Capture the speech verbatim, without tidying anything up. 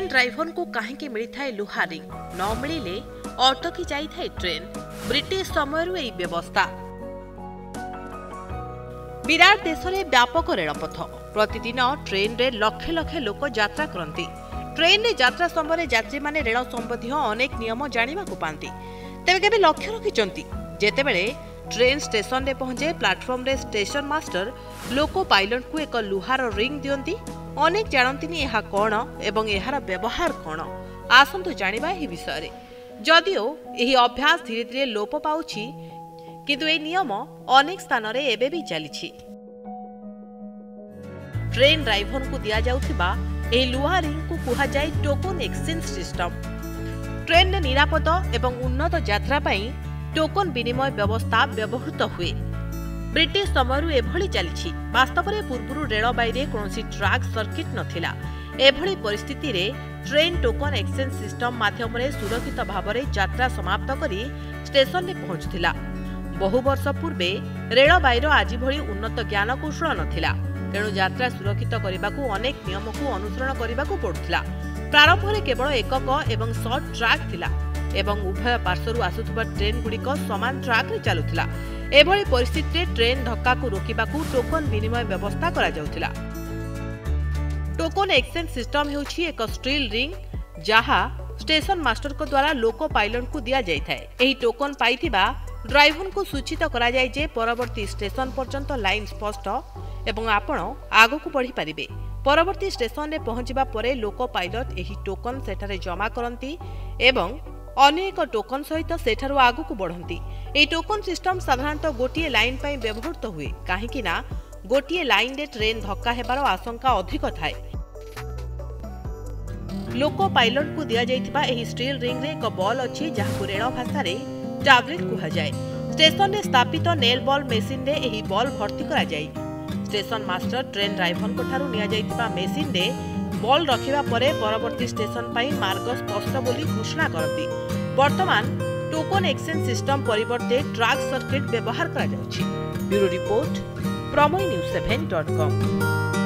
Train driver को कहीं मिलता है लुहा रिंग न मिले अटकी जाए ट्रेन। ब्रिटिश समय यही व्यवस्था। विराट देश में व्यापक रेलपथ प्रतिदिन ट्रेन रे लक्ष लक्ष लोक यात्रा करती। ट्रेन रे यात्रा समय यात्री माने रेल संबंधी अनेक नियम जानिबा को पांती। तेबे केबे लक्ष्य रखिचंती जेतेबेले ट्रेन स्टेशन रे पहुंचे प्लाटफॉर्म रे स्टेशन मास्टर लोको पायलट को एक लुहार रिंग दियंती। अनेक जानती यह कौन एवं यार व्यवहार कौन। आसंतु जानिबा एही विषय रे। जदिओ एही अभ्यास धीरे धीरे लोप पाउछि किंतु ए नियम अनेक स्थान रे एबे भी चलीछि। ट्रेन ड्राइवर को दिया जाउथिबा एही लुहा रिंग को कुहा जाय टोकन एक्सचेंज सिस्टम। ट्रेन रे निरापद एवं उन्नत यात्रा पई टोकन विनिमय व्यवस्था व्यवहृत हुए। ब्रिटिश समय एभली चली। वास्तव में पूर्व रेलबाई रे कौनसी ट्रैक सर्किट नथिला। एभली परिस्थिति रे ट्रेन टोकन एक्सचेंज सिस्टम माध्यम रे सुरक्षित भाव में यात्रा समाप्त करी स्टेशन में पहुंचुथिला। बहु वर्ष पूर्वे रेलबाई रो आज भली उन्नत ज्ञान कौशल नथिला। तेणु यात्रा सुरक्षित करने को अनेक नियम को अनुसरण करने को पड़ुथिला। प्रारंभ में केवल एकक एवं शॉर्ट ट्रैक थिला एवं उभय पार्श्वरु आसुथुबा ट्रेन गुड़िक समान ट्रैक रे चलुथिला। एभली परिस्थिति रे ट्रेन धक्का को रोकिबाकू टोकन विनिमय व्यवस्था करा जाउथिला। टोकन एक्सचेंज सिस्टम हेउछि एक स्टील रिंग जहा स्टेशन मास्टर को द्वारा लोको पायलट को दिया जायथाय। एही टोकन पाइथिबा ड्राइवर को सूचित करा जाय जे परवर्ती स्टेशन पर्यंत लाइन स्पष्ट एवं आपण आगो को बढ़ी पारिबे। परवर्ती स्टेशन रे पहुंचबा परे लोको पायलट एही टोकन सेठारे जमा करंती एवं अन्य एक टोकन सहित सेठारु आगु को बढ़ंती। ए टोकन सिस्टम साधारणतः गोटिए लाइन पई व्यवहृत हुए काहेकि ना गोटिए लाइन रे ट्रेन धक्का हेबार आशंका अधिक थाए। लोको पायलट को दिया जायतिबा एही स्टील रिंग रे एक बॉल अछि जहाकु रेल भाषा रे टाब्लेट कुहा जाय। स्टेशन रे स्थापित नेल बॉल मेसिन रे एही बॉल भर्ती करा जाय। स्टेशन मास्टर ट्रेन ड्राइवर को ठारू निया जायतिबा मेसिन रे बॉल रखिबा परे परवर्ती स्टेशन पई मार्ग स्पष्ट बोली घोषणा करती। वर्तमान टोकन एक्सचेंज सिस्टम परिवर्ते ट्रैक सर्किट व्यवहार करा जाउछि। Bureau report Prameya news seven dot com.